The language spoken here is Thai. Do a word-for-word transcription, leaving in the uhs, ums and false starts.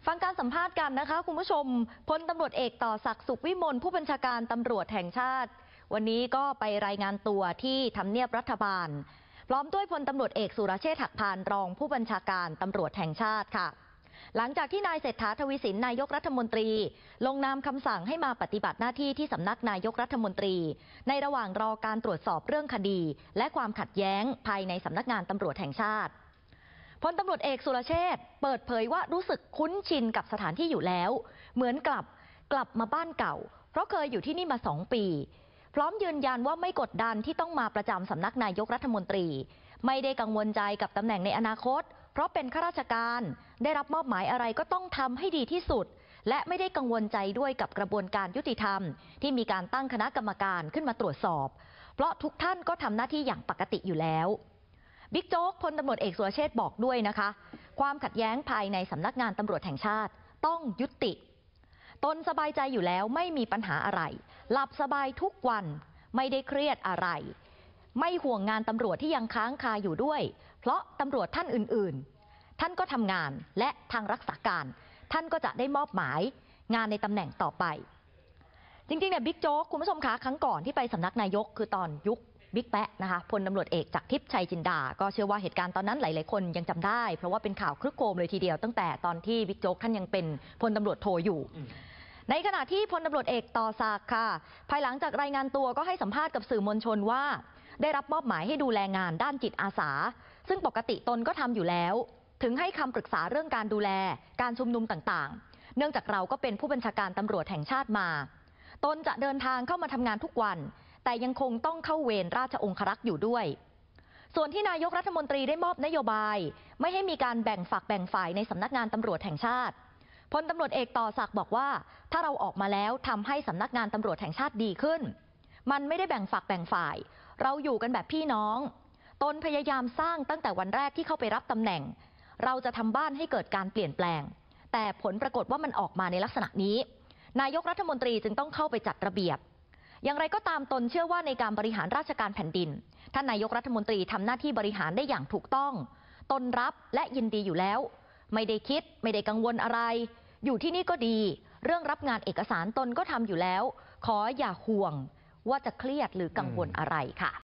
ฟังการสัมภาษณ์กันนะคะคุณผู้ชมพลตำรวจเอกต่อศักดิ์สุขวิมลผู้บัญชาการตำรวจแห่งชาติวันนี้ก็ไปรายงานตัวที่ทำเนียบรัฐบาลพร้อมด้วยพลตำรวจเอกสุรเชษฐ์หักพานรองผู้บัญชาการตำรวจแห่งชาติค่ะหลังจากที่นายเศรษฐาทวีสินนายกรัฐมนตรีลงนามคำสั่งให้มาปฏิบัติหน้าที่ที่สำนักนายกรัฐมนตรีในระหว่างรอการตรวจสอบเรื่องคดีและความขัดแย้งภายในสำนักงานตำรวจแห่งชาติพลตำรวจเอกสุรเชษฐ์เปิดเผยว่ารู้สึกคุ้นชินกับสถานที่อยู่แล้วเหมือนกลับกลับมาบ้านเก่าเพราะเคยอยู่ที่นี่มาสองปีพร้อมยืนยันว่าไม่กดดันที่ต้องมาประจำสำนักนายกรัฐมนตรีไม่ได้กังวลใจกับตำแหน่งในอนาคตเพราะเป็นข้าราชการได้รับมอบหมายอะไรก็ต้องทำให้ดีที่สุดและไม่ได้กังวลใจด้วยกับกระบวนการยุติธรรมที่มีการตั้งคณะกรรมการขึ้นมาตรวจสอบเพราะทุกท่านก็ทำหน้าที่อย่างปกติอยู่แล้วบิ๊กโจ๊กพลตำรวจเอกสุรเชษฐ์บอกด้วยนะคะความขัดแย้งภายในสำนักงานตำรวจแห่งชาติต้องยุติตนสบายใจอยู่แล้วไม่มีปัญหาอะไรหลับสบายทุกวันไม่ได้เครียดอะไรไม่ห่วงงานตำรวจที่ยังค้างคาอยู่ด้วยเพราะตำรวจท่านอื่นๆท่านก็ทำงานและทางรักษาการท่านก็จะได้มอบหมายงานในตำแหน่งต่อไปจริงๆเนี่ยบิ๊กโจ๊กคุณผู้ชมคะครั้งก่อนที่ไปสำนักนายกคือตอนยุคบิ๊กแป๊ะนะคะพลตำรวจเอกจากทิพย์ชัยจินดาก็เชื่อว่าเหตุการณ์ตอนนั้นหลายๆคนยังจำได้เพราะว่าเป็นข่าวครึกโครมเลยทีเดียวตั้งแต่ตอนที่บิ๊กโจ๊กท่านยังเป็นพลตำรวจโทอยู่ในขณะที่พลตำรวจเอกต่อศักดิ์ค่ะภายหลังจากรายงานตัวก็ให้สัมภาษณ์กับสื่อมวลชนว่าได้รับมอบหมายให้ดูแลงานด้านจิตอาสาซึ่งปกติตนก็ทำอยู่แล้วถึงให้คำปรึกษาเรื่องการดูแลการชุมนุมต่างๆเนื่องจากเราก็เป็นผู้บัญชาการตำรวจแห่งชาติมาตนจะเดินทางเข้ามาทำงานทุกวันแต่ยังคงต้องเข้าเวรราชองครักษ์อยู่ด้วยส่วนที่นายกรัฐมนตรีได้มอบนโยบายไม่ให้มีการแบ่งฝักแบ่งฝ่ายในสำนักงานตำรวจแห่งชาติพลตำรวจเอกต่อศักดิ์บอกว่าถ้าเราออกมาแล้วทำให้สำนักงานตำรวจแห่งชาติดีขึ้นมันไม่ได้แบ่งฝักแบ่งฝ่ายเราอยู่กันแบบพี่น้องตนพยายามสร้างตั้งแต่วันแรกที่เข้าไปรับตำแหน่งเราจะทำบ้านให้เกิดการเปลี่ยนแปลงแต่ผลปรากฏว่ามันออกมาในลักษณะนี้นายกรัฐมนตรีจึงต้องเข้าไปจัดระเบียบอย่างไรก็ตามตนเชื่อว่าในการบริหารราชการแผ่นดินท่านนายกรัฐมนตรีทำหน้าที่บริหารได้อย่างถูกต้องตนรับและยินดีอยู่แล้วไม่ได้คิดไม่ได้กังวลอะไรอยู่ที่นี่ก็ดีเรื่องรับงานเอกสารตนก็ทำอยู่แล้วขออย่าห่วงว่าจะเครียดหรือกังวลอะไรค่ะ